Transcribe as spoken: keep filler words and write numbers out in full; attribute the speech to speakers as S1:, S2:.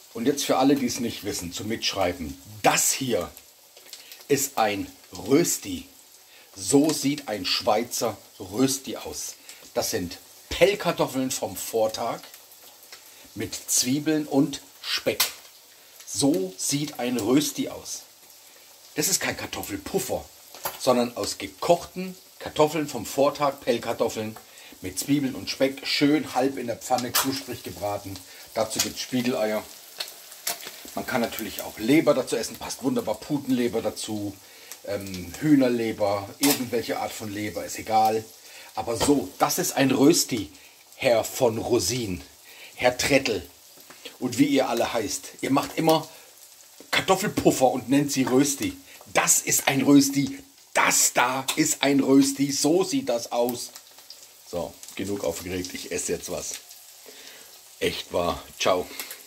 S1: Und jetzt für alle, die es nicht wissen, zum Mitschreiben. Das hier ist ein Rösti. So sieht ein Schweizer Rösti aus. Das sind Pellkartoffeln vom Vortag mit Zwiebeln und Speck. So sieht ein Rösti aus. Das ist kein Kartoffelpuffer, sondern aus gekochten Kartoffeln vom Vortag, Pellkartoffeln mit Zwiebeln und Speck, schön halb in der Pfanne knusprig gebraten. Dazu gibt es Spiegeleier. Man kann natürlich auch Leber dazu essen, passt wunderbar, Putenleber dazu, ähm, Hühnerleber, irgendwelche Art von Leber, ist egal. Aber so, das ist ein Rösti, Herr von Rosin, Herr Trettel und wie ihr alle heißt. Ihr macht immer Kartoffelpuffer und nennt sie Rösti. Das ist ein Rösti, das da ist ein Rösti, so sieht das aus. So, genug aufgeregt, ich esse jetzt was. Echt wahr, ciao.